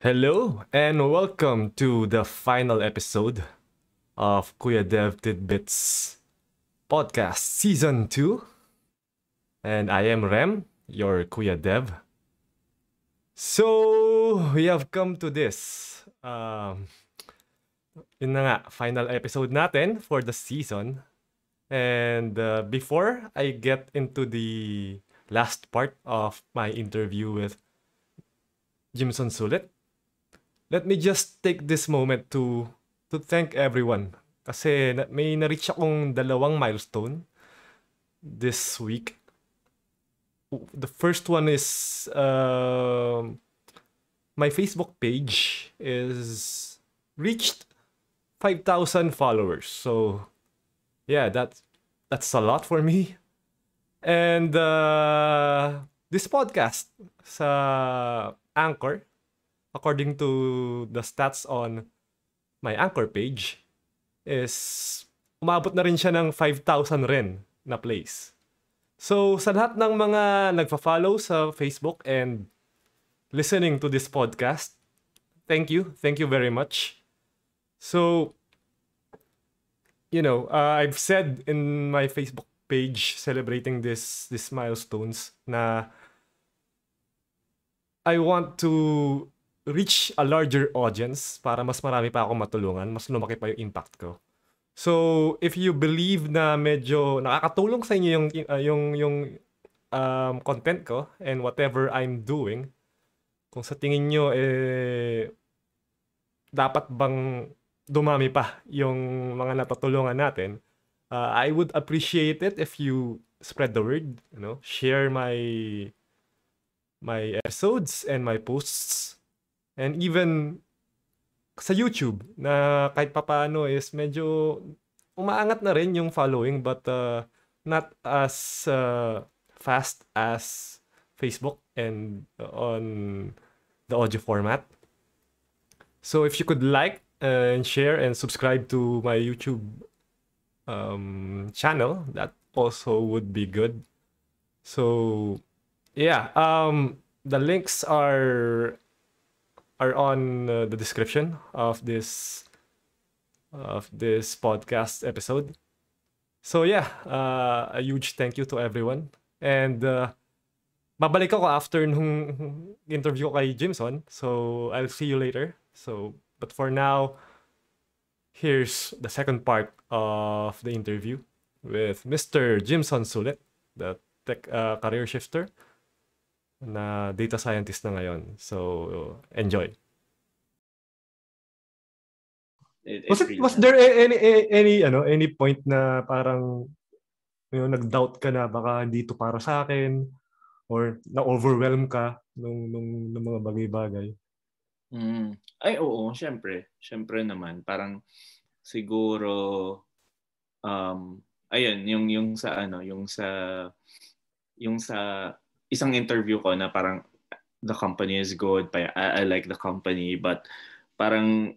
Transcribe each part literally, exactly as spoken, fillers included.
Hello and welcome to the final episode of Kuya Dev Tidbits podcast season two. And I am Rem, your Kuya Dev. So, we have come to this. Um, yun na nga, final episode natin for the season. And uh, before I get into the last part of my interview with Jimson Sulit, let me just take this moment to to thank everyone. Kasi na, may na-reach akong dalawang milestone this week. The first one is uh, my Facebook page is reached five thousand followers. So yeah, that's that's a lot for me. And uh, this podcast sa Anchor, according to the stats on my Anchor page, is umabot na rin siya ng five thousand rin na plays. So, sa lahat ng mga nagfa-follow sa Facebook and listening to this podcast, thank you. Thank you very much. So, you know, uh, I've said in my Facebook page celebrating this this milestones na I want to reach a larger audience para mas marami pa akong matulungan, mas lumaki pa yung impact ko. So, if you believe na medyo nakakatulong sa inyo yung uh, yung yung um, content ko and whatever I'm doing, kung sa tingin nyo eh dapat bang dumami pa yung mga natutulungan natin, uh, I would appreciate it if you spread the word, you know, share my my episodes and my posts, and even sa YouTube na kahit papaano is medyo umaangat na rin yung following, but uh, not as uh, fast as Facebook and uh, on the audio format. So if you could like and share and subscribe to my YouTube um, channel, that also would be good. So yeah, um, the links are are on uh, the description of this of this podcast episode. So yeah, uh, a huge thank you to everyone. And uh, babalik ako after nung interview ko kay Jimson. So I'll see you later. So but for now, here's the second part of the interview with Mister Jimson Sulit, the tech uh, career shifter na data scientist na ngayon. So, enjoy. It, it Was it, really was helps. there a- any a- any ano any point na parang you know, nag-doubt ka na baka hindi to para sa akin or na-overwhelm ka nung nung, nung mga bagay-bagay? Mm. Ay, oo, syempre. Syempre naman. Parang siguro, um, ayun, yung, yung sa ano, yung sa, yung sa isang interview ko na parang the company is good, I, I like the company, but parang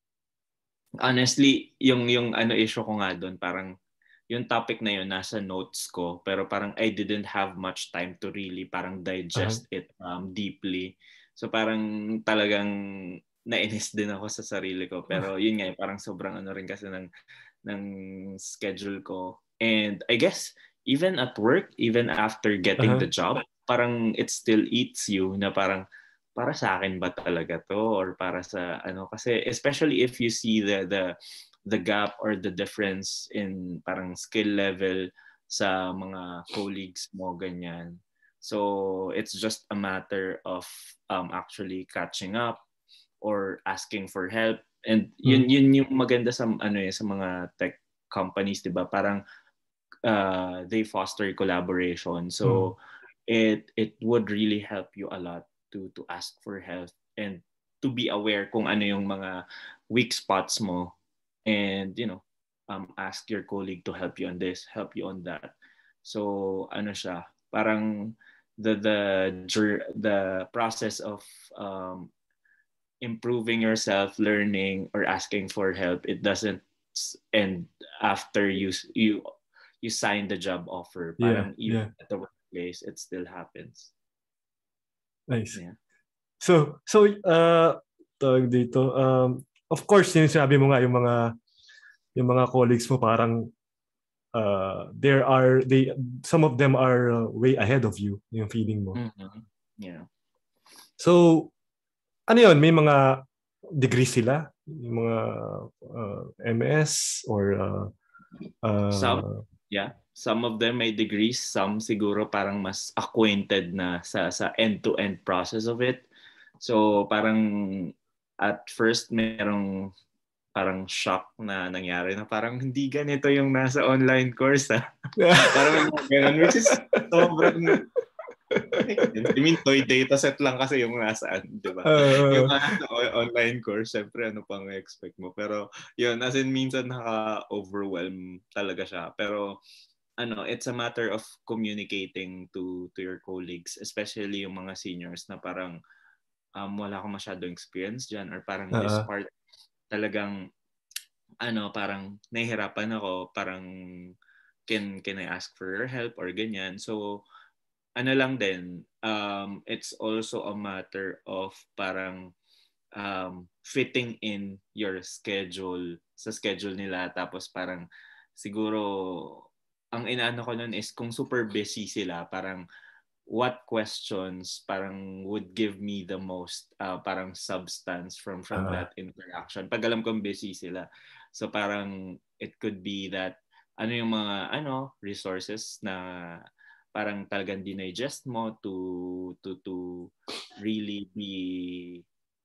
honestly, yung, yung ano issue ko nga doon, parang yung topic na yun nasa notes ko, pero parang I didn't have much time to really parang digest uh-huh. it um, deeply. So parang talagang nainis din ako sa sarili ko. Pero yun nga, parang sobrang ano rin kasi ng, ng schedule ko. And I guess, even at work, even after getting uh-huh. the job, parang it still eats you na parang, para sa akin ba talaga to? Or para sa ano? Kasi especially if you see the the the gap or the difference in parang skill level sa mga colleagues mo, ganyan. So, it's just a matter of um, actually catching up or asking for help. And yun, yun yung maganda sa, ano eh, sa mga tech companies, di ba? Parang uh, they foster collaboration. So, mm. it it would really help you a lot to to ask for help and to be aware kung ano yung mga weak spots mo. And, you know, um, ask your colleague to help you on this, help you on that. So, ano siya, parang the the the process of um, improving yourself, learning, or asking for help, it doesn't end after you you you sign the job offer. Parang yeah, even yeah. at the workplace, it still happens. Nice. Yeah. So, so uh, tawag dito, um, of course, yung sinabi mo nga, yung mga, yung mga colleagues mo parang, uh, there are, they, some of them are uh, way ahead of you, yung feeling mo. Mm-hmm. Yeah. So, ano yun, may mga degree sila? Yung mga uh, M S or uh, uh, Some, yeah. Some of them may degrees, some siguro parang mas acquainted na sa sa end-to-end process of it. So parang at first merong parang shock na nangyari na parang hindi ganito yung nasa online course ah. Parang ganun, which is sobrang I mean, toy dataset lang kasi yung nasaan, di ba? Uh, yung nasa online course, syempre ano pang expect mo. Pero yun, as in minsan naka-overwhelm talaga siya. Pero ano, it's a matter of communicating to to your colleagues, especially yung mga seniors na parang um, wala akong masyadong experience dyan or parang uh-huh. this part talagang ano, parang nahihirapan ako, parang can, can I ask for your help or ganyan. So, ano lang din, um, it's also a matter of parang um, fitting in your schedule sa schedule nila. Tapos parang siguro, ang inaano ko nun is kung super busy sila, parang what questions parang would give me the most uh, parang substance from from uh, that interaction. Pag alam kong busy sila. So parang it could be that ano yung mga ano resources na parang talagang dinigest mo to to to really be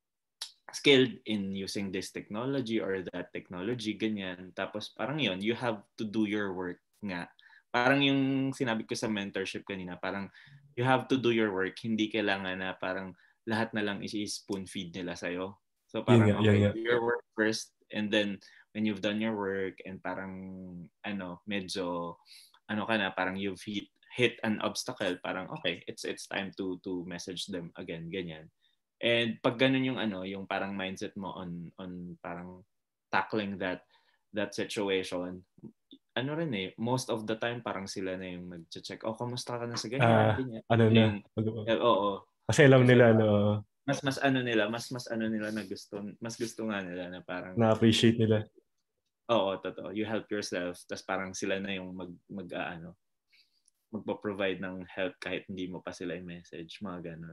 skilled in using this technology or that technology, ganyan. Tapos parang yon, you have to do your work nga. Parang yung sinabi ko sa mentorship kanina, parang you have to do your work. Hindi kailangan na parang lahat na lang i-spoon feed nila sa'yo. So parang yeah, okay, yeah, yeah. do your work first and then when you've done your work and parang ano, medyo ano ka na, parang you've hit hit an obstacle, parang okay, it's it's time to to message them again, ganyan. And pag ganun yung ano, yung parang mindset mo on on parang tackling that that situation, ano rin eh, most of the time parang sila na yung nag-check, oh, kamusta ka na sa ganyan, uh, ganyan. Ano na? Yung, eh, oo. Kasi alam kasi nila, parang, no? Mas mas ano nila, mas mas ano nila na gusto, mas gusto nga nila na parang na-appreciate nila. Oo, totoo. You help yourself, tas parang sila na yung mag mag uh, ano, magpo-provide ng help kahit hindi mo pa sila i-message, mga ganun.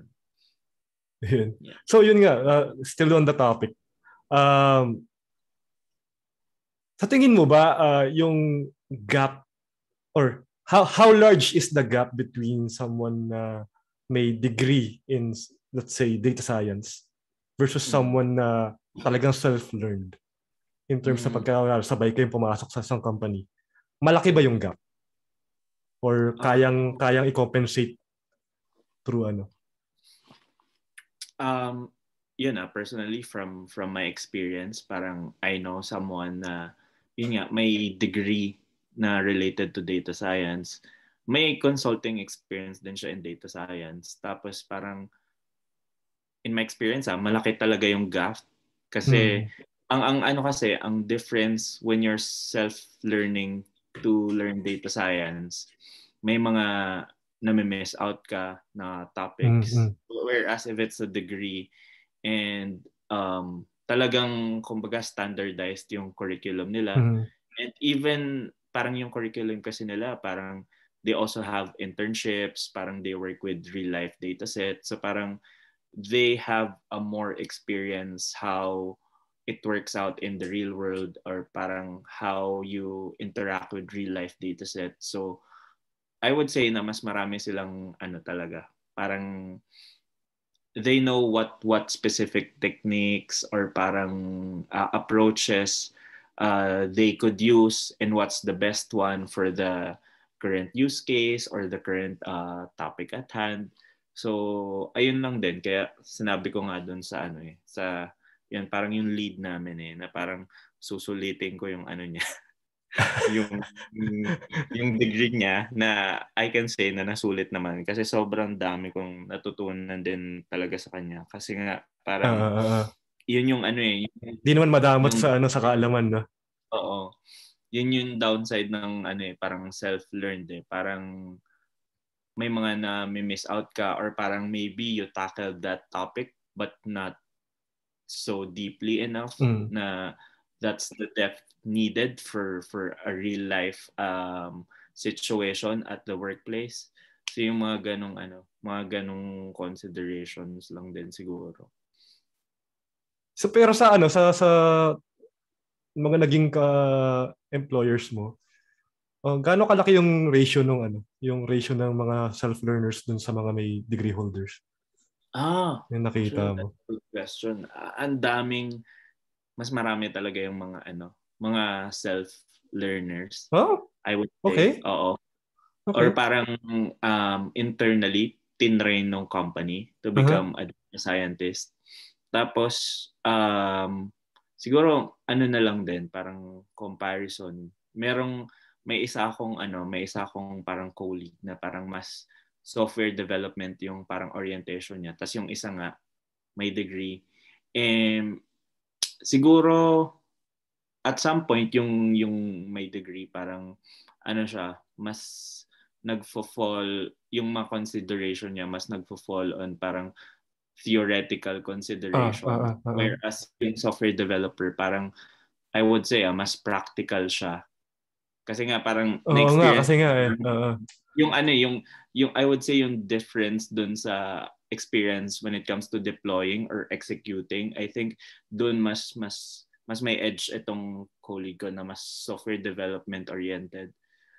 Yun. Yeah. So yun nga, uh, still on the topic. Um, sa tingin mo ba uh, yung gap or how how large is the gap between someone na may degree in, let's say, data science versus mm-hmm. someone na talagang self-learned in terms mm-hmm. sa pagkakasabay kayong pumasok sa isang company? Malaki ba yung gap? Or kayang uh, kayang i-compensate through ano? Um, yun na, personally, from from my experience, parang I know someone na, yun nga, may degree na related to data science. May consulting experience din siya in data science. Tapos parang, in my experience, ah, malaki talaga yung gap. Kasi, hmm. ang ang ano kasi, ang difference when you're self-learning to learn data science, may mga nami-miss out ka na topics. Mm-hmm. Whereas if it's a degree and um, talagang kumbaga standardized yung curriculum nila. Mm-hmm. And even parang yung curriculum kasi nila, parang they also have internships, parang they work with real life data sets. So parang they have a more experience how it works out in the real world or parang how you interact with real life data sets. So I would say na mas marami silang ano talaga, parang they know what what specific techniques or parang uh, approaches uh, they could use and what's the best one for the current use case or the current uh, topic at hand. So ayun lang din, kaya sinabi ko nga doon sa ano eh, sa yan parang yung lead namin eh, na parang susulitin ko yung ano niya. yung yung degree niya na I can say na nasulit naman kasi sobrang dami kong natutunan din talaga sa kanya kasi nga parang uh, uh, yun yung ano eh hindi naman madamot yung, sa ano sa kaalaman, no? Oo, yun yung downside ng ano eh, parang self-learned eh, parang may mga na may miss out ka or parang maybe you tackled that topic but not so deeply enough Mm. na that's the depth needed for for a real life um situation at the workplace. So yung mga ganong ano, mga ganong considerations lang din siguro. So pero sa ano sa sa mga naging ka employers mo, uh, gaano kalaki yung ratio ng ano, yung ratio ng mga self-learners dun sa mga may degree holders? Ah, Yung actually nakita that's mo. a good question. Uh, ang daming mas marami talaga yung mga ano, mga self-learners. Oh, I would say, okay. oo. Or Okay. parang um, internally tinrain ng company to Uh-huh. become a data scientist. Tapos um, siguro ano na lang din parang comparison. Merong may isa akong ano, may isa akong parang colleague na parang mas software development yung parang orientation niya. Tapos yung isa nga may degree. And siguro at some point yung yung may degree parang ano siya mas nagfo-fall yung mga consideration niya mas nagfo-fall on parang theoretical Ah, ah, consideration ah, ah, ah. whereas yung software developer parang I would say ah, mas practical siya kasi nga parang Oo nga, na-experience kasi nga eh. Oo. yung ano yung yung I would say yung difference dun sa experience when it comes to deploying or executing. I think dun mas mas mas may edge itong colleague ko na mas software development oriented.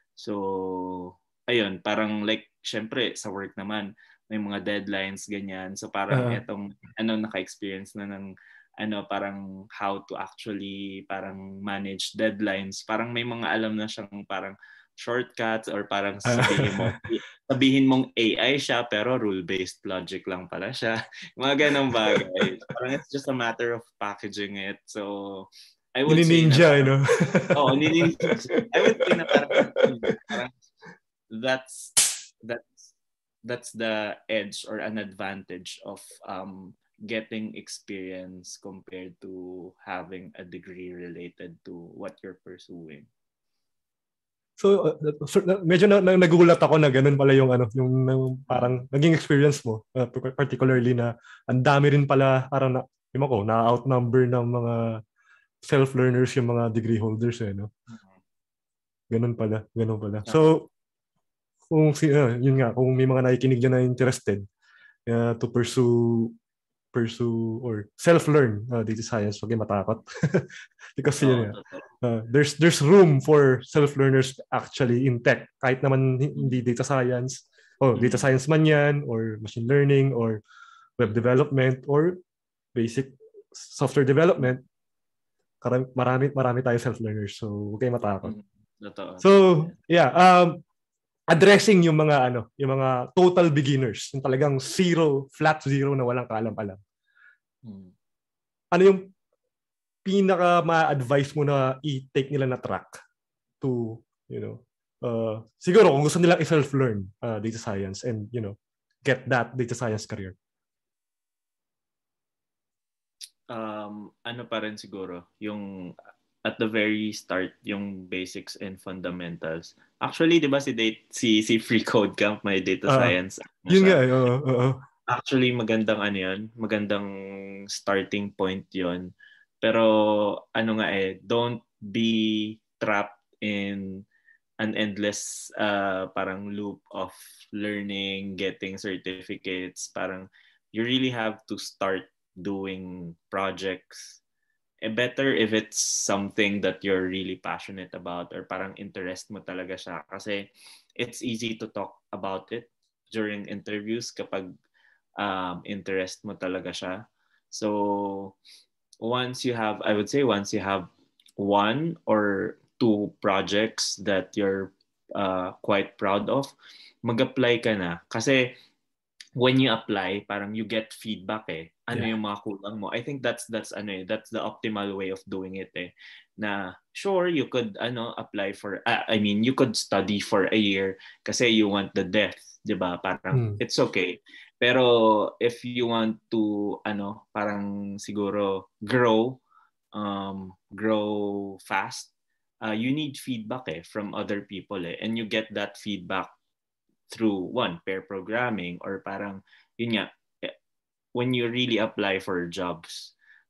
So ayun, parang like syempre sa work naman may mga deadlines ganyan. So parang Ah, etong ano naka-experience na ng ano parang how to actually parang manage deadlines. Parang may mga alam na siyang parang shortcuts or parang sabihin mo ah. sabihin mong A I siya pero rule-based logic lang pala siya. Mga ganong bagay. Parang it's just a matter of packaging it. So I would say na Nini-ninja, eh, parang no? oh, nini I would say na parang, parang that's that's that's the edge or an advantage of um getting experience compared to having a degree related to what you're pursuing. So, uh, so na- medyo na, na, nagugulat ako na ganun pala yung ano, yung, yung parang Mm. naging experience mo, uh, particularly na ang dami rin pala parang na, yung ako, na-outnumber ng mga self-learners yung mga degree holders eh, no? Ganun pala, ganun pala. Uh-huh. So, kung si, uh, yun nga, kung may mga nakikinig dyan na interested uh, to pursue pursue or self-learn uh, data science, wag kayo matakot. Because yun Oo, nga, totoo. uh, there's there's room for self-learners actually in tech. Kahit naman hindi data science, oh, data Mm. science man yan, or machine learning, or web development, or basic software development, karami, marami, marami tayo self-learners. So, huwag kayo matakot. Mm. Totoo, So, totoo yan. yeah, um, addressing yung mga ano, yung mga total beginners, yung talagang zero, flat zero na walang kaalam-alam. Mm. Ano yung pinaka ma-advise mo na i-take nila na track to, you know, uh, siguro kung gusto nilang i-self-learn uh, data science and, you know, get that data science career? Um, ano pa rin siguro, yung at the very start, yung basics and fundamentals. Actually, di ba si, date, si, si Free Code Camp may data Uh, science na yun siya? nga, oo, uh, oo. Actually, magandang ano yun, magandang starting point yun. Pero ano nga eh, don't be trapped in an endless uh, parang loop of learning, getting certificates. Parang you really have to start doing projects. Eh, better if it's something that you're really passionate about or parang interest mo talaga siya. Kasi it's easy to talk about it during interviews kapag um, interest mo talaga siya. So once you have, I would say once you have one or two projects that you're uh, quite proud of, mag-apply ka na. Kasi when you apply, parang you get feedback eh. Ano Yeah. yung mga kulang mo? I think that's that's ano eh, that's the optimal way of doing it eh. Na sure you could ano apply for uh, I mean you could study for a year kasi you want the depth, 'di ba? Parang Hmm. it's okay. Pero if you want to ano, parang siguro grow um grow fast, uh, you need feedback eh from other people eh, and you get that feedback through one pair programming or parang yun nga when you really apply for jobs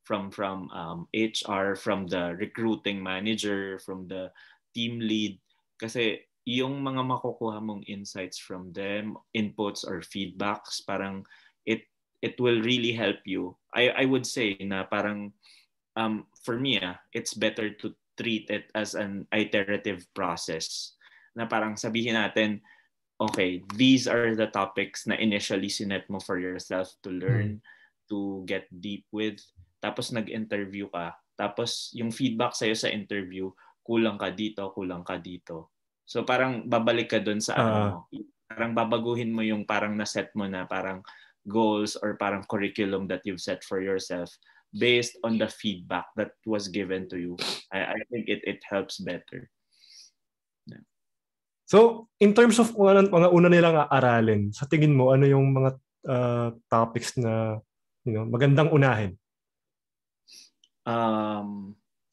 from from um, H R, from the recruiting manager, from the team lead. Kasi yung mga makukuha mong insights from them, inputs or feedbacks, parang it it will really help you. I I would say na parang um, for me, ah, it's better to treat it as an iterative process. Na parang sabihin natin, okay, these are the topics na initially sinet mo for yourself to learn, mm. to get deep with. Tapos nag-interview ka. Tapos yung feedback sa'yo sa interview, kulang ka dito, kulang ka dito. So parang babalik ka dun sa uh, ano mo. Parang babaguhin mo yung parang naset mo na parang goals or parang curriculum that you've set for yourself based on the feedback that was given to you. I, I think it it helps better. Yeah. So, in terms of mga, mga una nilang aaralin, sa tingin mo, ano yung mga uh, topics na you know, magandang unahin? Um,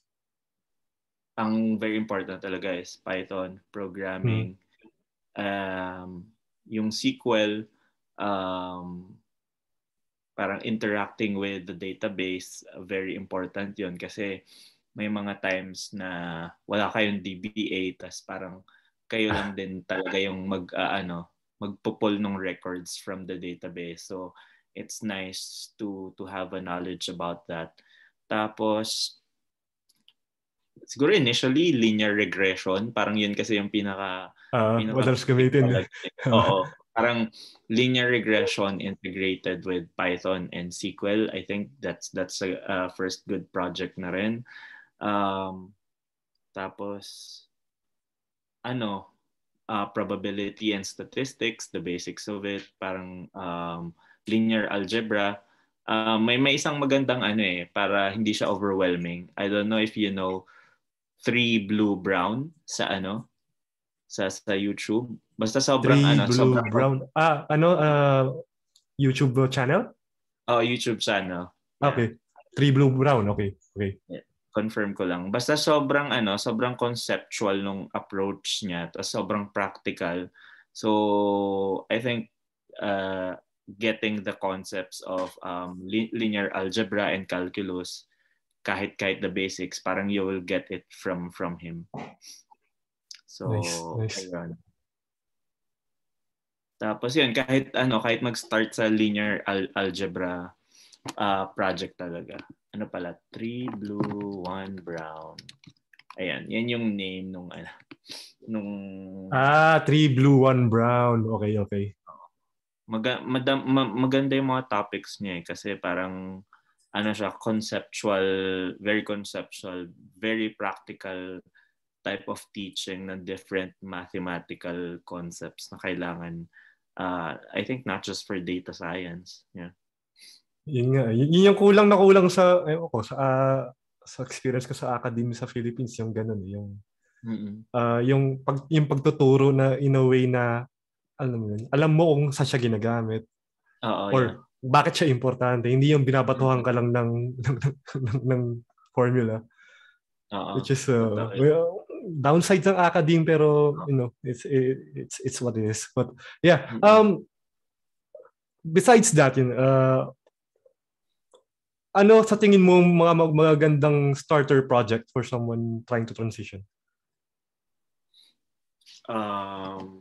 ang very important talaga is Python, programming, hmm. um, yung S Q L, um, parang interacting with the database, very important yun kasi may mga times na wala kayong D B A, tas parang kayo lang din talaga yung mag, uh, ano, magpupul ng records from the database. So, it's nice to to have a knowledge about that. Tapos, siguro initially, linear regression. Parang yun kasi yung pinaka... Uh, pinaka madalas gamitin. Oo. Parang linear regression integrated with Python and S Q L. I think that's that's a, a first good project na rin. Um, tapos, ano, uh, probability and statistics, the basics of it. Parang um, linear algebra. Uh, may may isang magandang ano eh, para hindi siya overwhelming. I don't know if you know Three Blue Brown sa ano sa sa YouTube. Basta sobrang Three ano, Blue sobrang Brown. Ah, ano uh, YouTube channel? Oh, YouTube channel. Yeah. Okay. Three Blue Brown. Okay. Okay. Yeah. Confirm ko lang. Basta sobrang ano, sobrang conceptual nung approach niya, tapos sobrang practical. So, I think uh, getting the concepts of um, li- linear algebra and calculus, kahit kahit the basics, parang you will get it from from him. So, nice, nice. ayun. Tapos yun, kahit ano, kahit mag-start sa linear al- algebra uh, project talaga. Ano pala? Three blue, one brown. Ayan, yan yung name nung ano, nung Ah, three blue, one brown. Okay, okay. Maga, madam, ma, maganda yung mga topics niya eh, kasi parang ano siya, conceptual, very conceptual, very practical type of teaching ng different mathematical concepts na kailangan, uh, I think not just for data science. Yeah. Yun nga. Yun yung kulang na kulang sa, eh, ko, sa, uh, sa experience ko sa academy sa Philippines, yung ganun. Yung, uh, yung, pag, yung pagtuturo na in a way na, alam mo yun, alam mo kung saan siya ginagamit. Oo, or yeah. bakit siya importante. Hindi yung binabatuhan ka lang ng, ng, ng, ng formula. Oo, which is, uh, well, downside ng academe, pero, you know, it's, it's, it's what it is. But, yeah. Um, besides that, yun, uh, ano sa tingin mo mga magagandang starter project for someone trying to transition? Um,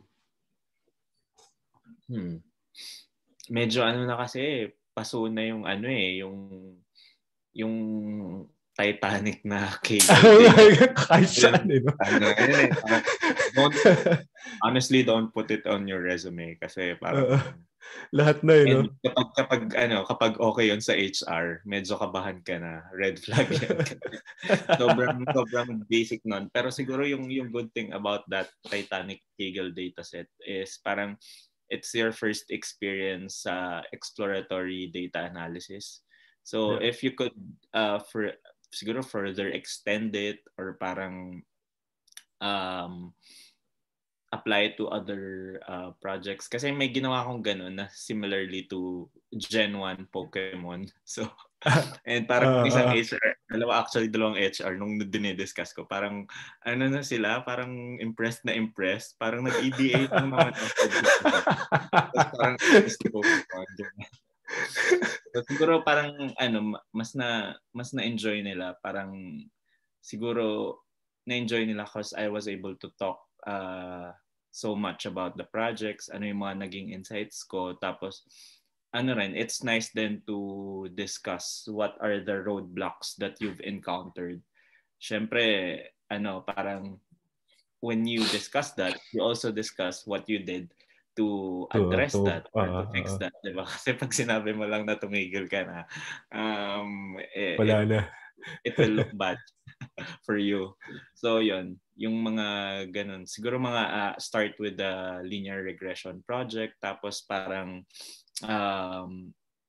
hmm. Medyo ano na kasi, paso na yung ano eh, yung yung Titanic na cable. Kahit saan eh, no? Ano, eh, don't, honestly, don't put it on your resume kasi parang... Uh, lahat na yun, no? Kapag, kapag, ano, kapag okay yun sa H R, medyo kabahan ka na. Red flag yan. sobrang, sobrang basic nun. Pero siguro yung, yung good thing about that Titanic Kaggle dataset is parang it's your first experience sa uh, exploratory data analysis. So yeah. If you could uh, for, siguro further extend it or parang um, apply to other uh, projects. Kasi may ginawa akong ganun na similarly to Gen one Pokemon. So, and parang uh, isang uh, H R, dalawa actually dalawang H R nung dinidiscuss ko. Parang ano na sila, parang impressed na impressed. Parang nag-E D A lang naman ako. Tapos parang Pokemon. So, siguro parang ano mas na mas na-enjoy nila, parang siguro na-enjoy nila because I was able to talk uh, so much about the projects, ano yung mga naging insights ko, tapos ano rin, it's nice then to discuss what are the roadblocks that you've encountered. Syempre, ano, parang when you discuss that, you also discuss what you did to address to, to, that or uh, to fix uh, that, di ba? Kasi pag sinabi mo lang na tumigil ka na, um, it, wala na. it will look bad for you. So, yun, yung mga ganun. Siguro mga uh, start with the linear regression project, tapos parang um,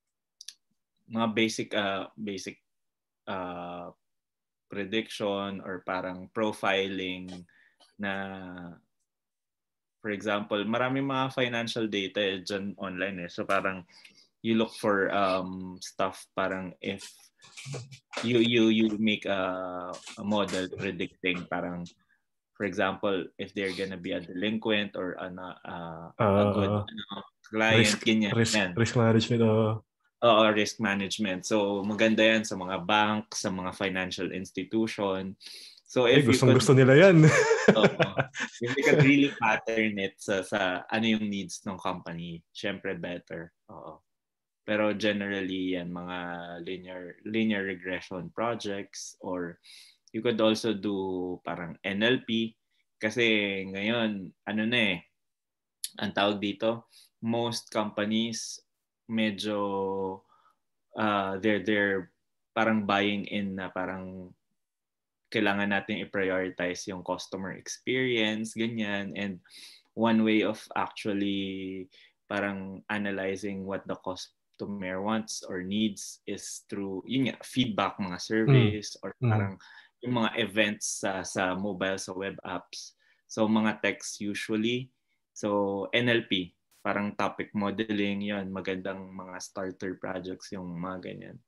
mga basic uh, basic uh, prediction or parang profiling na, for example, marami mga financial data eh, dyan online eh. So parang you look for um, stuff parang if you you you make a, a model predicting parang, for example, if they're gonna be a delinquent or ano, uh, a good Uh, ano, client, risk, ganyan. risk, Yan. risk management. Uh, Oo, risk management. So maganda yan sa mga bank, sa mga financial institution. So eh, if you gustong could gusto nila yan. uh, if you could really pattern it sa, sa ano yung needs ng company, syempre better. Oo. Pero generally yan mga linear linear regression projects, or you could also do parang N L P kasi ngayon ano na eh, ang tawag dito, most companies medyo uh, they're they're parang buying in na parang kailangan natin i-prioritize yung customer experience, ganyan. And one way of actually parang analyzing what the customer wants or needs is through yun nga, feedback, mga surveys, mm. or parang mm. yung mga events sa, sa mobile, sa web apps. So mga text usually. So N L P, parang topic modeling, yun, magandang mga starter projects yung mga ganyan.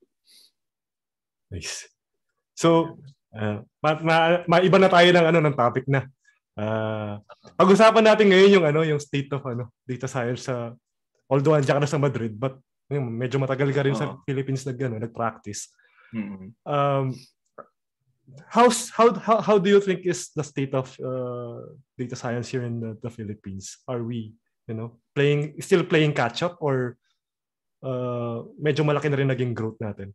Nice. So, uh, ma- ma- maiba na tayo ng ano ng topic na. Uh, pag-usapan natin ngayon yung ano yung state of ano data science sa, although andiyan ka na sa Madrid, but yung, medyo matagal ka rin uh-huh. sa Philippines nag ano, nag-practice. Mm-hmm. Um, how's how how how do you think is the state of uh, data science here in the, the Philippines? Are we, you know, playing still playing catch up, or uh, medyo malaki na rin naging growth natin?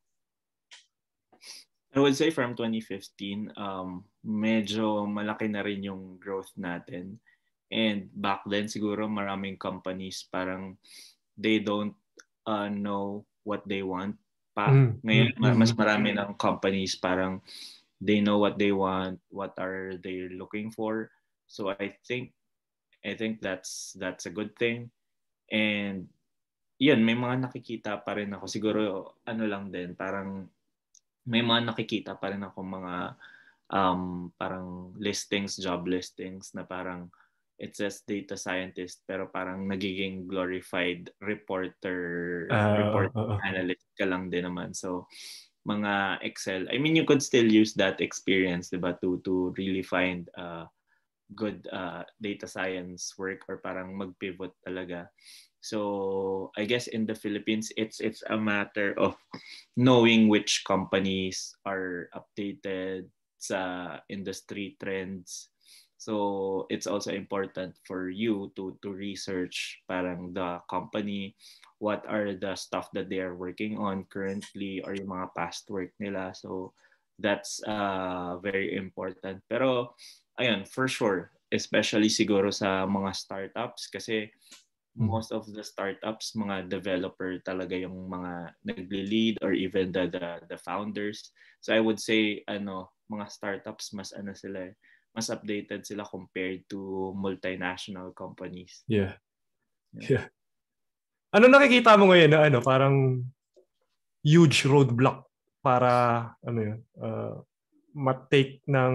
I would say from twenty fifteen, um, medyo malaki na rin yung growth natin. And back then, siguro maraming companies parang they don't uh, know what they want pa. Mm-hmm. Ngayon, mm-hmm. mas marami ng companies parang they know what they want, what are they looking for. So I think I think that's that's a good thing. And yun, may mga nakikita pa rin ako. Siguro ano lang din, parang may mga nakikita pa rin ako mga um, parang listings, job listings na parang it says data scientist pero parang nagiging glorified reporter, uh, report uh, uh, analyst ka lang din naman. So mga Excel, I mean you could still use that experience, diba, to to really find uh, good uh, data science work or parang mag-pivot talaga. So I guess in the Philippines, it's it's a matter of knowing which companies are updated sa industry trends. So it's also important for you to to research parang the company, what are the stuff that they are working on currently or yung mga past work nila. So that's uh, very important. Pero ayun, for sure, especially siguro sa mga startups kasi most of the startups, mga developer talaga yung mga nagli-lead or even the, the the founders. So I would say ano, mga startups mas ano sila, mas updated sila compared to multinational companies. Yeah. Yeah. yeah. Ano nakikita mo ngayon na ano, parang huge roadblock para ano yun, uh, ma-take ng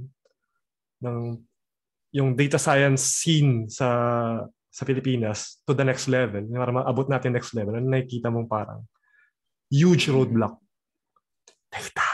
ng yung data science scene sa sa Pilipinas to the next level, para maabot natin next level? Ano nakikita mong parang huge roadblock? Data.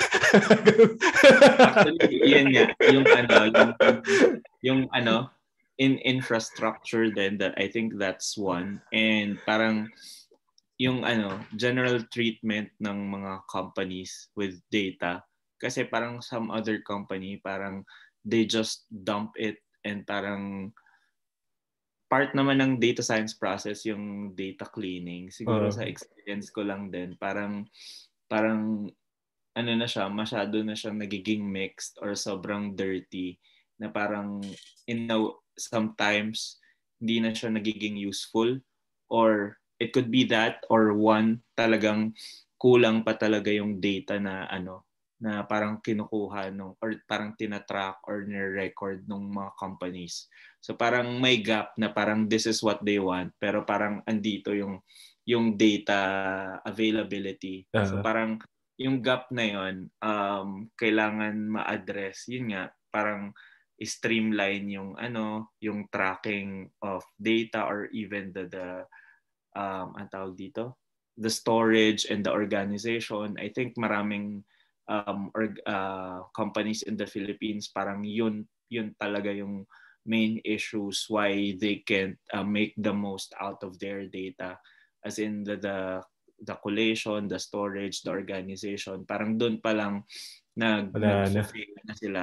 Actually, yan nga. Yung ano, yung, yung ano, in infrastructure then, that I think that's one. And parang yung ano, general treatment ng mga companies with data. Kasi parang some other company, parang they just dump it, and parang part naman ng data science process yung data cleaning. Siguro Uh, sa experience ko lang din, parang parang ano na siya, masyado na siyang nagiging mixed or sobrang dirty, na parang in a, sometimes hindi na siya nagiging useful, or it could be that, or one, talagang kulang pa talaga yung data na ano, na parang kinukuha nung, or parang tinatrack or nire-record ng mga companies. So parang may gap na parang this is what they want, pero parang andito yung yung data availability. So uh, parang yung gap na yon, um, kailangan ma-address. Yun nga, parang streamline yung ano, yung tracking of data, or even the the um ang tawag dito, the storage and the organization. I think maraming um or uh, companies in the Philippines, parang yun yun talaga yung main issues why they can't uh, make the most out of their data, as in the the the collation, the storage, the organization. Parang doon pa lang nag wala na. nag-fail na sila.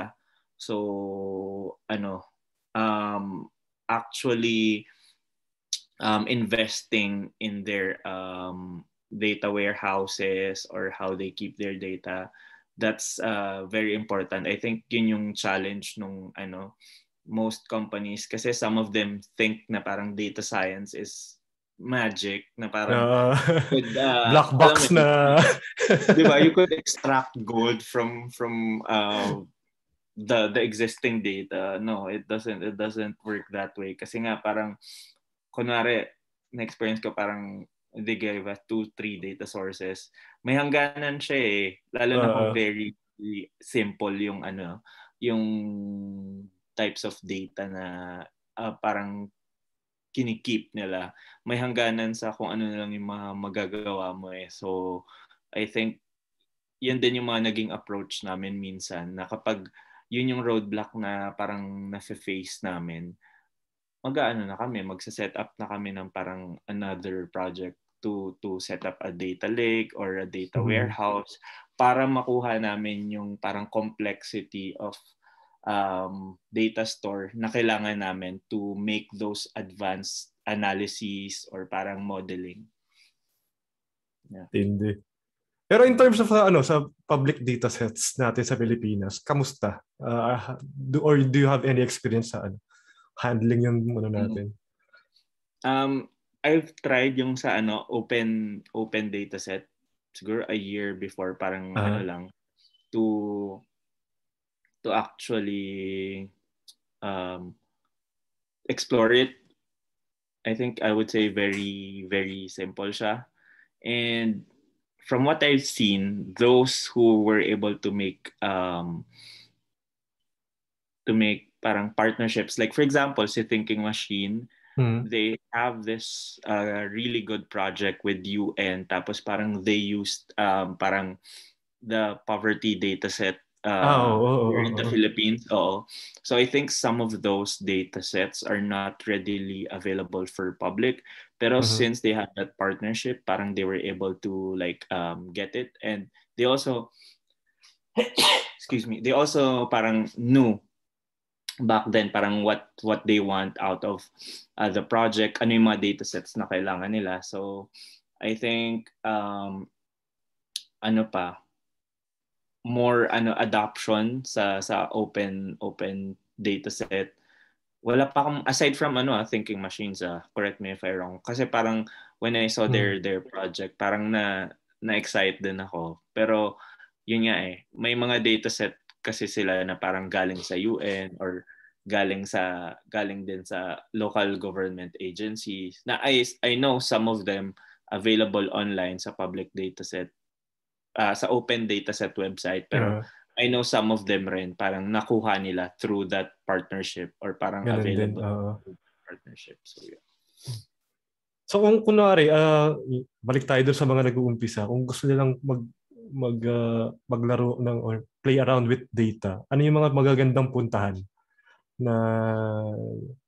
So ano, um actually um, investing in their um, data warehouses, or how they keep their data, that's uh, very important. I think yun yung challenge nung ano, most companies, kasi some of them think na parang data science is magic, na parang Uh, could uh, black alam mo box yun, na. di ba, you could extract gold from from uh, the the existing data. No, it doesn't it doesn't work that way, kasi nga parang kunwari, na-experience ko, parang they gave us two, three data sources. May hangganan siya eh. Lalo na kung Uh, very simple yung ano, yung types of data na uh, parang kinikip nila. May hangganan sa kung ano na lang yung mga magagawa mo eh. So, I think yan din yung mga naging approach namin minsan, na kapag yun yung roadblock na parang nasa-face namin, mag-aano na kami, magse-set up na kami ng parang another project to to set up a data lake or a data mm, warehouse, para makuha namin yung parang complexity of um, data store na kailangan namin to make those advanced analyses or parang modeling. Yeah. Tindi. Pero in terms of uh, ano sa public data sets natin sa Pilipinas, kamusta? Uh, do, or do you have any experience sa ano, handling yung ano natin? Um, I've tried yung sa ano open open data set, siguro a year before, parang ano Uh, lang, to to actually um, explore it. I think I would say very, very simple siya. And from what I've seen, those who were able to make um, to make parang partnerships, like for example, si Thinking Machine, mm. they have this uh, really good project with U N. Tapos parang they used um, parang the poverty data set Ah, uh, oo, oo, here in the oo. Philippines. Oo. So I think some of those data sets are not readily available for public. Pero Mhm. since they had that partnership, parang they were able to like um, get it. And they also, excuse me, they also parang knew back then parang what what they want out of uh, the project, ano yung mga data sets na kailangan nila. So I think um, ano pa, more ano adoption sa sa open open data set. Wala pa akong, aside from ano ah, Thinking Machines, ah, correct me if I wrong, kasi parang when I saw Mm. their their project, parang na na-excite din ako. Pero yun nga eh, may mga data set kasi sila na parang galing sa U N, or galing sa galing din sa local government agencies, na I I know some of them available online sa public data set, uh, sa open dataset website, pero Yeah, I know some of them rin parang nakuha nila through that partnership, or parang ganun din. available Oo. partnership. So yeah. So kung kunwari, ah, balik tayo dun sa mga nag-uumpisa, kung gusto nilang mag mag ah, maglaro ng or play around with data, ano yung mga magagandang puntahan na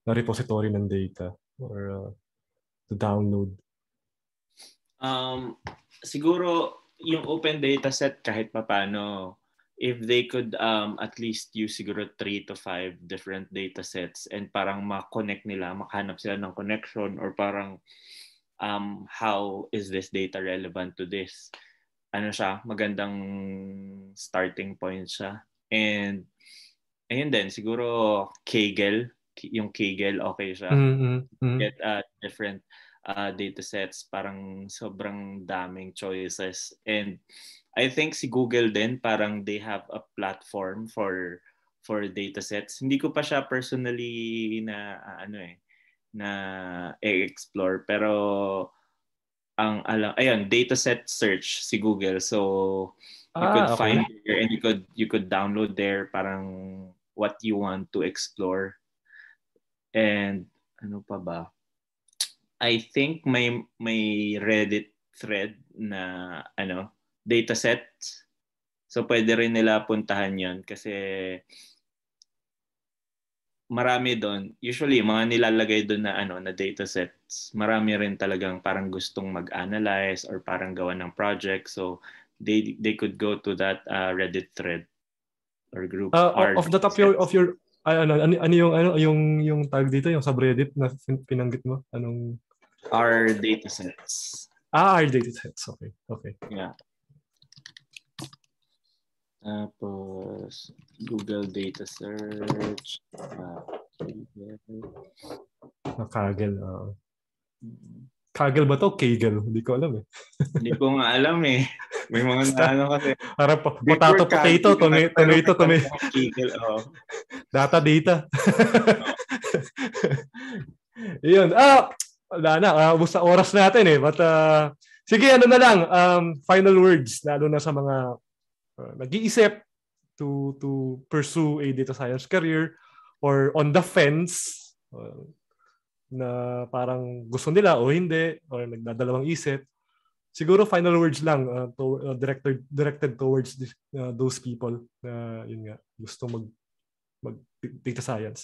na repository ng data or uh, to download? Um, siguro yung open dataset kahit papaano, if they could um, at least use siguro three to five different datasets and parang ma-connect nila, makahanap sila ng connection or parang um, how is this data relevant to this? Ano siya, magandang starting point siya. And ayun din, siguro Kaggle, yung Kaggle okay siya. Mm-hmm. Get uh, different uh, data sets, parang sobrang daming choices. And I think si Google din, parang they have a platform for for data sets. Hindi ko pa siya personally na uh, ano eh, na i-explore. Pero ang alam, ayun, dataset search si Google. So you could Ah, okay. find there and you could you could download there parang what you want to explore. And ano pa ba? I think may may Reddit thread na ano, dataset. So pwede rin nila puntahan 'yon kasi marami doon. Usually mga nilalagay doon na ano na datasets. Marami rin talagang parang gustong mag-analyze or parang gawa ng project. So they they could go to that uh, Reddit thread or group Uh, or of the top your of your ay, ano, ano ano yung ano yung yung tag dito yung subreddit na pinanggit mo? Anong our datasets. Ah, our datasets. Okay. Okay. Yeah. Tapos Google data search. Uh, Kaggle. Uh. Kaggle ba to? Kaggle. Hindi ko alam eh. Hindi ko nga alam eh. May mga na ano kasi. Parang potato, potato, tomato, tomato, tomato. Kaggle, oh. Data, data. Yun. Ah, wala na. Uh, sa oras natin eh. But, uh, sige, ano na lang. Um, final words. Lalo na sa mga uh, nag-iisip to to pursue a data science career or on the fence uh, na parang gusto nila o hindi or nagdadalawang isip. Siguro final words lang uh, to, uh, directed directed towards this, uh, those people na uh, yun nga gusto mag mag data science.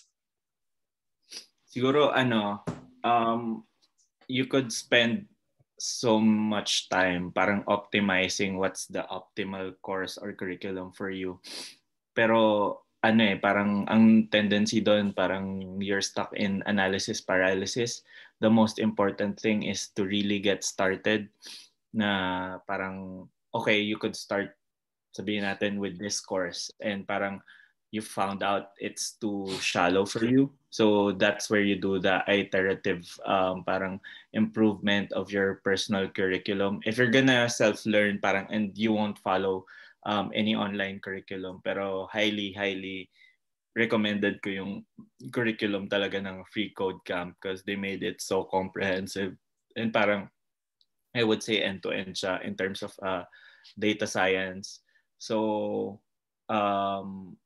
Siguro ano um you could spend so much time parang optimizing what's the optimal course or curriculum for you. Pero ano eh, parang ang tendency doon, parang you're stuck in analysis paralysis. The most important thing is to really get started na parang, okay, you could start, sabihin natin, with this course and parang you found out it's too shallow for you. So that's where you do the iterative um, parang improvement of your personal curriculum. If you're gonna self-learn parang and you won't follow um, any online curriculum, pero highly, highly recommended ko yung curriculum talaga ng Free Code Camp because they made it so comprehensive and parang I would say end-to-end siya in terms of uh, data science. So um,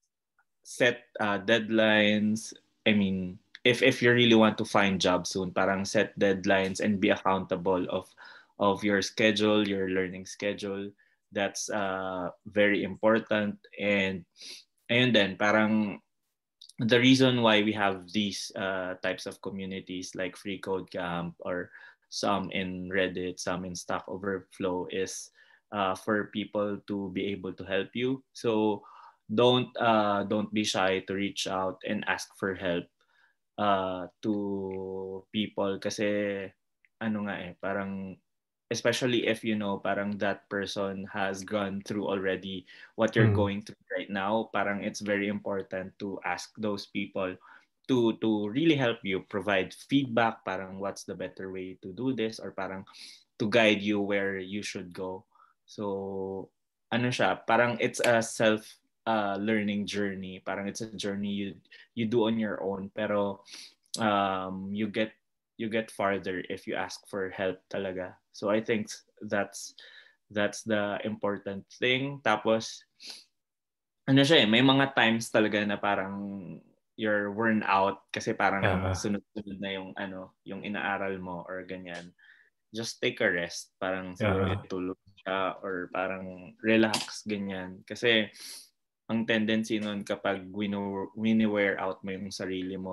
set uh, deadlines. I mean, if if you really want to find jobs soon, parang set deadlines and be accountable of of your schedule, your learning schedule. That's uh, very important. And ayun din, parang the reason why we have these uh, types of communities like Free Code Camp or some in Reddit, some in Stack Overflow is uh, for people to be able to help you. So don't uh, don't be shy to reach out and ask for help uh, to people kasi ano nga eh, parang especially if you know parang that person has gone through already what you're Mm. going through right now, parang it's very important to ask those people to to really help you provide feedback, parang what's the better way to do this or parang to guide you where you should go. So ano siya, parang it's a self uh, learning journey, parang it's a journey you you do on your own, pero um, you get you get farther if you ask for help talaga. So I think that's that's the important thing. Tapos ano siya eh, may mga times talaga na parang you're worn out kasi parang Uh, sunod-sunod na yung ano, yung inaaral mo or ganyan. Just take a rest, parang siguro uh, itulog siya or parang relax ganyan. Kasi ang tendency nun kapag wino, wini-wear out mo yung sarili mo,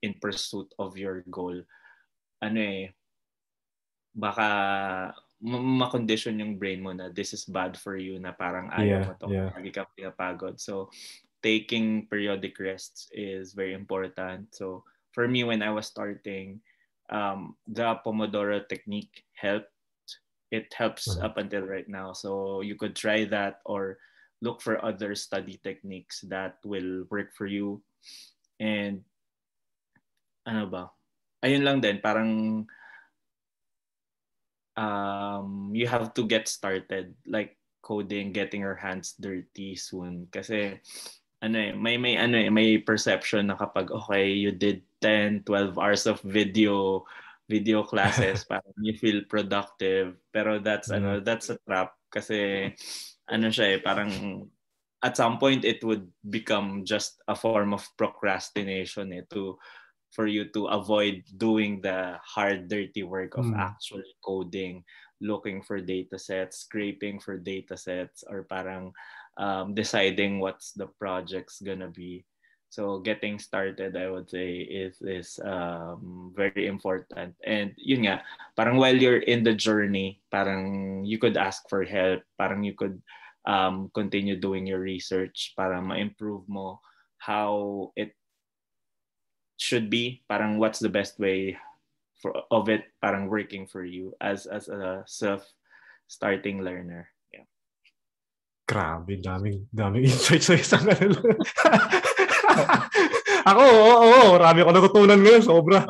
in pursuit of your goal, ano eh, baka ma-condition yung brain mo na this is bad for you, na parang ayaw Yeah, mo to, yeah. lagi ka pinapagod. So, taking periodic rests is very important. So, for me, when I was starting, um, the Pomodoro technique helped. It helps Uh-huh. up until right now. So, you could try that or look for other study techniques that will work for you. And, ano ba? Ayun lang din, parang um, you have to get started, like coding, getting your hands dirty soon. Kasi, ano eh, may, may, ano eh, may perception na kapag, okay, you did ten, twelve hours of video, video classes, parang you feel productive. Pero that's, Yeah. ano, that's a trap. Kasi, ano siya eh, parang, at some point, it would become just a form of procrastination eh, to, for you to avoid doing the hard, dirty work of Mm. actually coding, looking for data sets, scraping for data sets, or parang um, deciding what's the project's gonna be. So getting started, I would say, is is um, very important. And yun nga, parang while you're in the journey, parang you could ask for help, parang you could um, continue doing your research para ma-improve mo how it should be, parang what's the best way for of it parang working for you as as a self starting learner. Yeah. Grabe, daming daming insights sa isang ano. Ako, oo, oo, marami ako natutunan ngayon, sobra.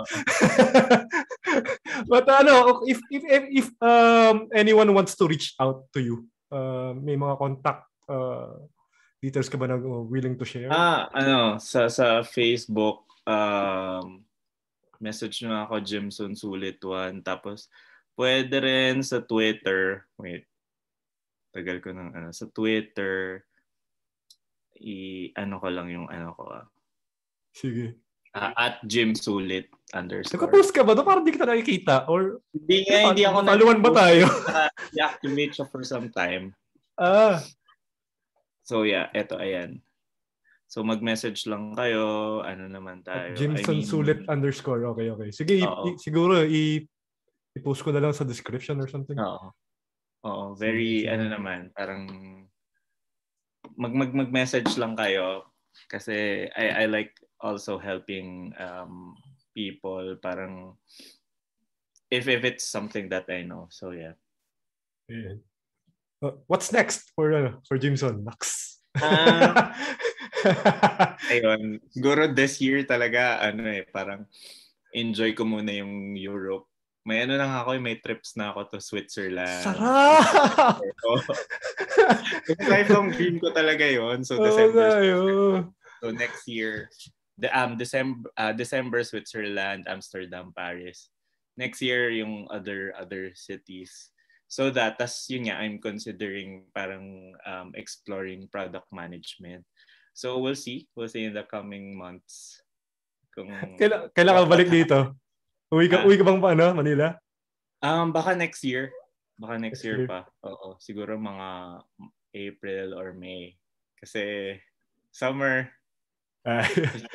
But ano, if if if, if um, anyone wants to reach out to you, uh, may mga contact uh, details ka ba na uh, willing to share? Ah, ano, sa sa Facebook, um, message nyo ako, Jimson Sulit one. Tapos, pwede rin sa Twitter. Wait, tagal ko ng ano. Sa Twitter, i-ano ko lang yung ano ko. Ah. Sige. Uh, at Jim Sulit underscore. Nagka-post ka ba doon? Parang di kita nakikita? Or, hindi nga, hindi ako nag-followan ba tayo? I-activate siya for some time. Ah. So yeah, eto, ayan. So mag-message lang kayo, ano naman tayo. Jimson I mean, Sulit underscore. Okay, okay. Sige, i- i- siguro i- i-post ko na lang sa description or something. Oo. Oo, very, sige, sige. Ano naman, parang mag, mag, mag-message lang kayo. Kasi I, I like also helping um, people, parang if, if it's something that I know. So yeah. Yeah. Uh, what's next for uh, for Jimson? Max. Uh, ayun, siguro this year talaga ano eh, parang enjoy ko muna yung Europe. May ano lang ako, may trips na ako to Switzerland. Sarap! Kasi lifelong dream ko talaga yon. So December. Oh, so next year, the um December uh, December Switzerland, Amsterdam, Paris. Next year yung other other cities. So that, tas yun nga, I'm considering parang um, exploring product management. So we'll see. We'll see in the coming months. Kung Kaila, kailan ka balik dito? Uwi ka, ah, uwi ka bang pa, ano, Manila? Um, baka next year. Baka next year pa. Oo, siguro mga April or May. Kasi summer. Ah.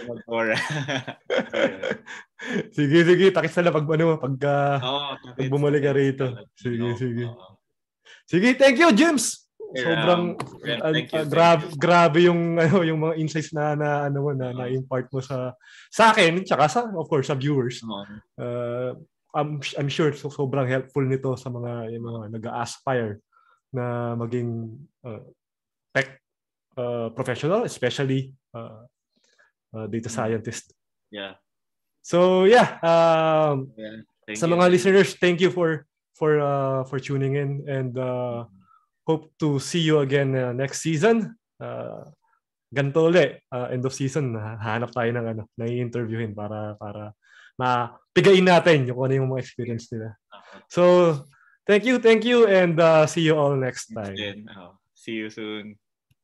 Sige, sige. Takis na lang pag, ano, pag, uh, oh, pag bumalik ka rito. Sige, sige. Oh. Sige, thank you, Jims! Sobrang yeah, uh, uh, grabe grabe yung ano yung mga insights na na ano mo na uh-huh. na-impart mo sa sa akin tsaka sa of course sa viewers. Uh-huh. Uh, I'm I'm sure so, sobrang helpful nito sa mga yung mga nag-aspire na maging uh, tech uh, professional, especially uh, uh, data scientist. Yeah. So yeah, um yeah. Sa you. mga listeners, thank you for for uh, for tuning in and uh, hope to see you again uh, next season. Uh, ganito ulit, uh, end of season, hanap tayo ng ano, na-i-interviewin para para mapigain natin yung ano yung mga experience nila. So, thank you, thank you, and uh, see you all next time. Oh, see you soon.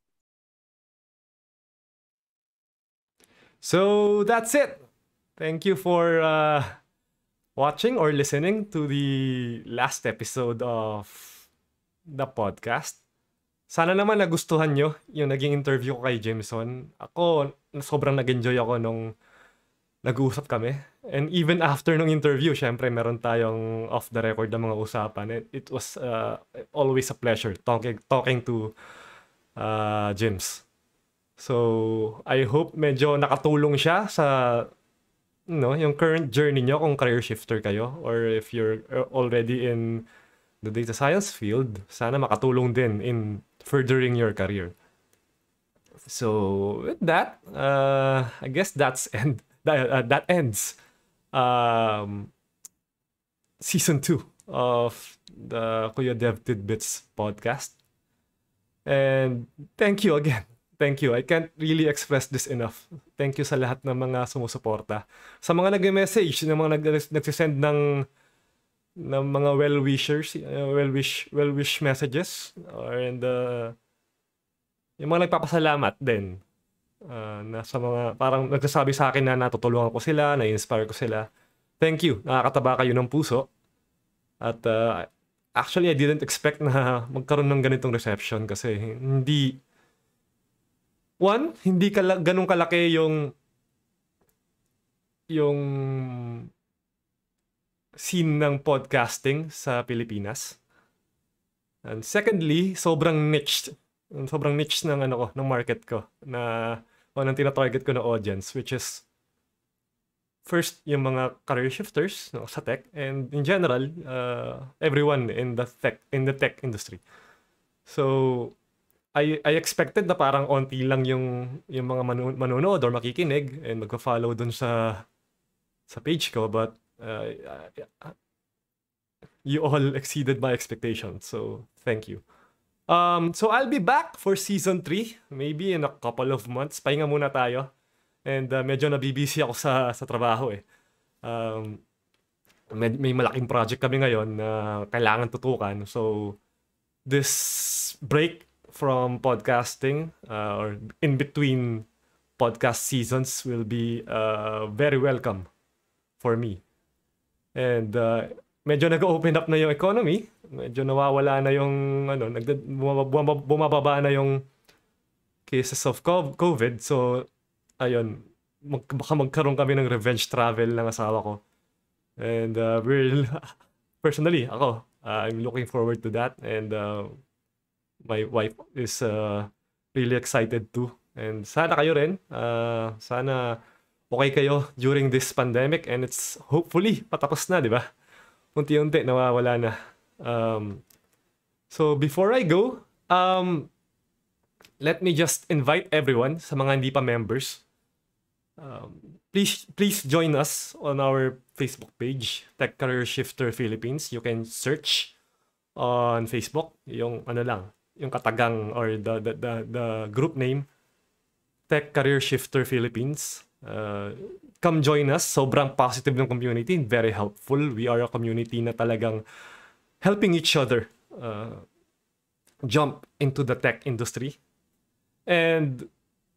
So, that's it. Thank you for uh, watching or listening to the last episode of the podcast. Sana naman nagustuhan nyo yung naging interview ko kay Jimson. Ako, sobrang nag-enjoy ako nung nag-uusap kami. And even after nung interview, syempre meron tayong off the record na mga usapan. It, it was uh, always a pleasure talking talking to uh, Jims. So, I hope medyo nakatulong siya sa no, yung current journey nyo kung career shifter kayo or if you're uh, already in the data science field, sana makatulong din in furthering your career. So, with that, uh, I guess that's end that, uh, that ends um, season two of the Kuya Dev Tidbits podcast. And thank you again. Thank you. I can't really express this enough. Thank you sa lahat ng mga sumusuporta. Sa mga nag-message, ng mga nag- nagsisend ng ng mga well-wishers, uh, well-wish well-wish messages or and uh, yung mga nagpapasalamat din uh, na sa mga parang nagsasabi sa akin na natutulungan ko sila, na-inspire ko sila. Thank you. Nakakataba kayo ng puso. At uh, actually, I didn't expect na magkaroon ng ganitong reception kasi hindi One, hindi kala, ganun kalaki yung yung scene ng podcasting sa Pilipinas. And secondly, sobrang niche. Sobrang niche ng ano ko, ng market ko na o ng tina-target ko na audience, which is first yung mga career shifters no, sa tech and in general uh, everyone in the tech in the tech industry. So I I expected na parang onti lang yung yung mga manu- manonood or makikinig and magfa-follow dun sa sa page ko, but uh, you all exceeded my expectations. So thank you. Um so I'll be back for season three maybe in a couple of months. Pahinga muna tayo. And uh, medyo nabibisi ako sa sa trabaho eh. Um may, may malaking project kami ngayon na kailangan tutukan. So this break from podcasting uh, or in between podcast seasons will be uh, very welcome for me. And uh, medyo nag-open up na yung economy. Medyo nawawala na yung ano, nag bumababa, bumababa na yung cases of COVID. So ayun, mag, baka magkaroon kami ng revenge travel ng asawa ko. And uh, we're personally ako, uh, I'm looking forward to that and uh, my wife is uh, really excited too. And sana kayo rin. Uh, sana okay kayo during this pandemic and it's hopefully patapos na, di ba? Unti-unti nawawala na. Um, so before I go, um, let me just invite everyone sa mga hindi pa members. Um, please please join us on our Facebook page, Tech Career Shifter Philippines. You can search on Facebook yung ano lang, yung katagang or the the the, the group name Tech Career Shifter Philippines. Uh, come join us. Sobrang positive ng community, very helpful. We are a community na talagang helping each other uh, jump into the tech industry. And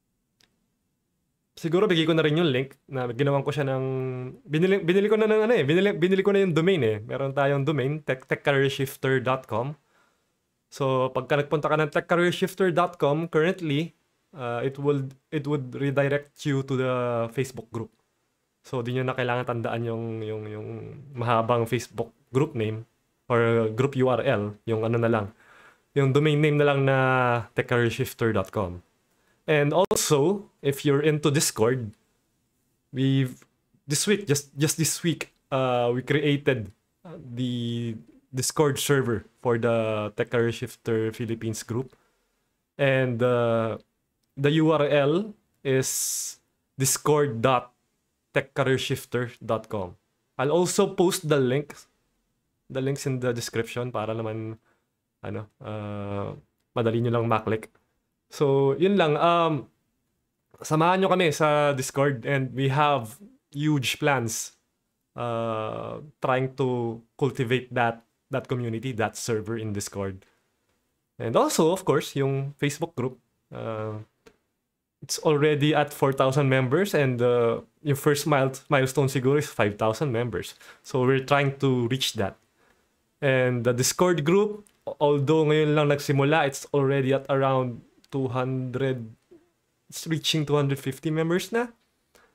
siguro bigay ko na rin yung link na ginawan ko siya ng binili, binili ko na ng ano eh, binili, binili ko na yung domain eh. Meron tayong domain tech tech career shifter dot com. So, pagka nagpunta ka ng tech career shifter dot com, currently, uh, it will it would redirect you to the Facebook group. So, di nyo na kailangan tandaan yung, yung, yung mahabang Facebook group name or group U R L, yung ano na lang. Yung domain name na lang na tech career shifter dot com. And also, if you're into Discord, we've, this week, just, just this week, uh, we created the Discord server for the Tech Career Shifter Philippines group. And uh, the U R L is discord dot tech career shifter dot com. I'll also post the link, the links in the description para naman ano, uh, madali nyo lang maklik. So, yun lang. Um, samahan nyo kami sa Discord and we have huge plans uh, trying to cultivate that that community, that server in Discord. And also, of course, yung Facebook group. Uh, it's already at four thousand members and uh, yung first mile, milestone siguro is five thousand members. So we're trying to reach that. And the Discord group, although ngayon lang nagsimula, it's already at around two hundred, it's reaching two hundred fifty members na.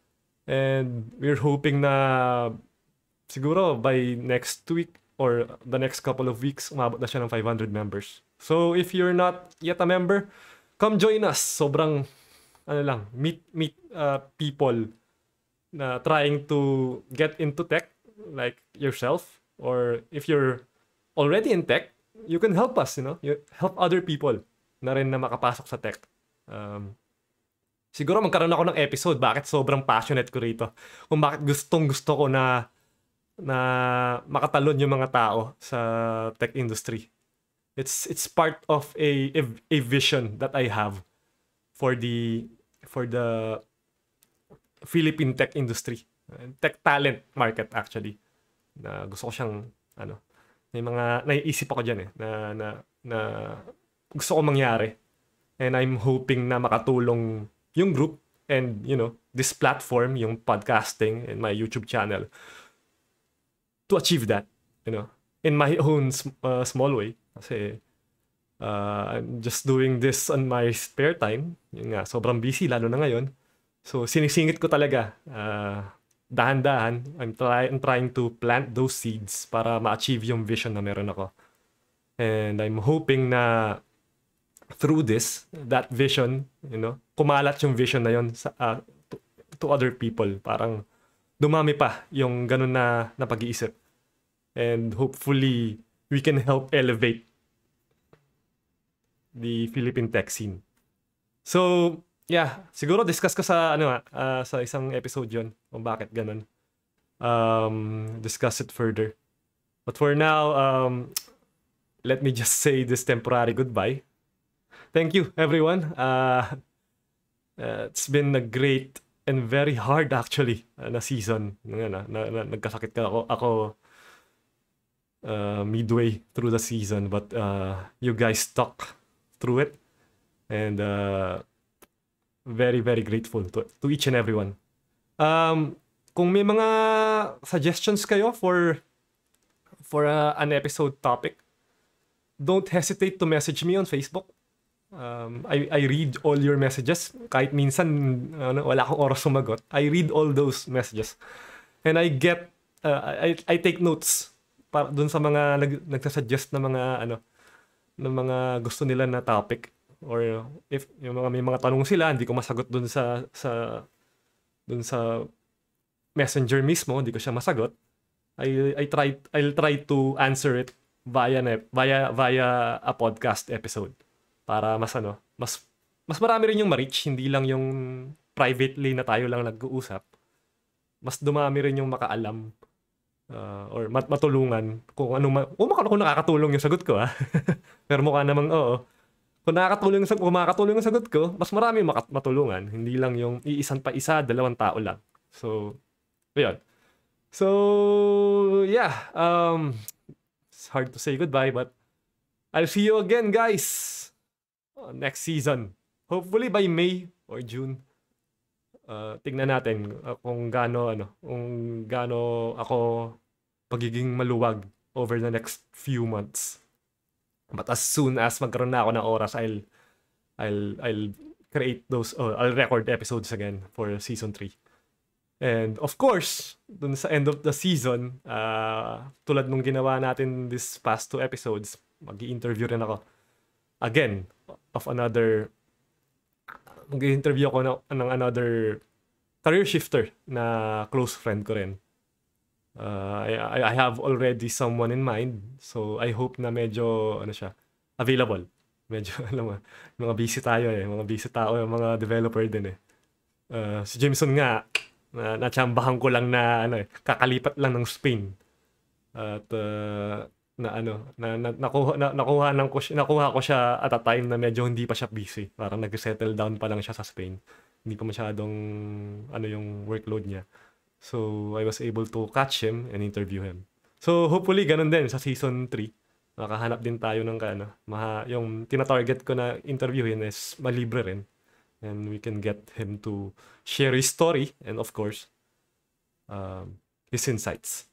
And we're hoping na siguro by next week or the next couple of weeks, umabot na siya ng five hundred members. So if you're not yet a member, come join us. Sobrang, ano lang, meet, meet uh, people na trying to get into tech like yourself. Or if you're already in tech, you can help us, you know, you help other people na rin na makapasok sa tech. Um, siguro magkaroon ako ng episode bakit sobrang passionate ko rito. Kung bakit gustong gusto ko na na makatalon yung mga tao sa tech industry. It's it's part of a a, a vision that I have for the for the Philippine tech industry. Tech talent market actually. Na gusto ko siyang ano, may mga naiisip ako diyan eh na na na gusto ko mangyari. And I'm hoping na makatulong yung group and, you know, this platform, yung podcasting and my YouTube channel to achieve that, you know, in my own uh, small way. Kasi uh, I'm just doing this on my spare time. Yun nga, sobrang busy, lalo na ngayon. So, sinisingit ko talaga. Uh, dahan-dahan, I'm, try- I'm trying to plant those seeds para ma-achieve yung vision na meron ako. And I'm hoping na through this, that vision, you know, kumalat yung vision na yun sa, uh, to, to other people. Parang dumami pa yung ganun na, na pag-iisip. And hopefully, we can help elevate the Philippine tech scene. So, yeah, siguro discuss ko sa, ano, uh, sa isang episode yun kung bakit ganun. Um, discuss it further. But for now, um, let me just say this temporary goodbye. Thank you, everyone. Uh, uh, it's been a great and very hard, actually, uh, na season. Na, na, na, na, nagkasakit ka ako, ako uh, midway through the season. But uh, you guys stuck through it. And uh, very, very grateful to, to each and everyone. Um, kung may mga suggestions kayo for, for uh, an episode topic, don't hesitate to message me on Facebook. Um, I, I read all your messages. Kahit minsan ano, wala akong oras sumagot. I read all those messages. And I get, uh, I, I take notes para dun sa mga nag, nagsasuggest na mga, ano, na mga gusto nila na topic. Or if yung mga, may mga tanong sila, hindi ko masagot dun sa, sa, dun sa messenger mismo, hindi ko siya masagot. I, I try, I'll try to answer it via, via, via a podcast episode. Para mas ano, mas mas marami rin yung ma-reach, hindi lang yung privately na tayo lang nag-uusap. Mas dumami rin yung makaalam uh, or mat matulungan kung ano ma kung, kung nakakatulong yung sagot ko, ah. Pero mukha namang oo. Kung nakakatulong yung sagot, kung makakatulong yung sagot ko, mas marami makat matulungan, hindi lang yung iisan pa isa, dalawang tao lang. So, ayun. So, yeah, um it's hard to say goodbye, but I'll see you again, guys. Next season. Hopefully by May or June. Uh, tingnan natin uh, kung gaano ano, kung gaano ako pagiging maluwag over the next few months. But as soon as magkaroon na ako ng oras, I'll I'll I'll create those oh, I'll record episodes again for season three. And of course, dun sa end of the season, uh, tulad nung ginawa natin this past two episodes, mag-i-interview rin ako again of another mag-interview ako ng, ng another career shifter na close friend ko rin. Uh, I, I have already someone in mind, so I hope na medyo ano siya, available. Medyo alam mo, mga busy tayo eh, mga busy tao, mga developer din eh. Uh, si Jameson nga na natsambahan ko lang na ano eh, kakalipat lang ng Spain. At uh, na ano na, na nakuha na, nakuha nang ko siya, nakuha ko siya at a time na medyo hindi pa siya busy, parang nag-settle down pa lang siya sa Spain, hindi pa masyadong ano yung workload niya, so I was able to catch him and interview him. So hopefully ganun din sa season three, makahanap din tayo ng ano, maha, yung tina-target ko na interviewin is malibre rin, and we can get him to share his story and of course um, his insights.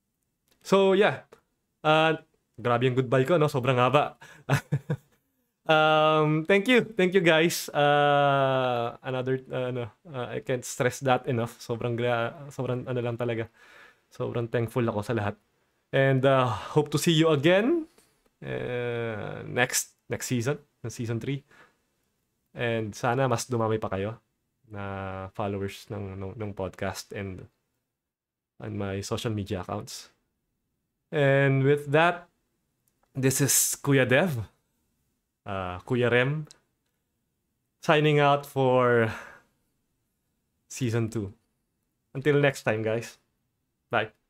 So yeah. Uh, grabe yung goodbye ko, no? Sobrang haba. Um, thank you. Thank you guys. Uh, another uh, ano, uh, I can't stress that enough. Sobrang gra- sobrang ano lang talaga. Sobrang thankful ako sa lahat. And uh, hope to see you again uh, next next season, season three. And sana mas dumami pa kayo na followers ng ng, ng podcast and on my social media accounts. And with that, this is Kuya Dev, uh, Kuya Rem, signing out for season two. Until next time, guys. Bye.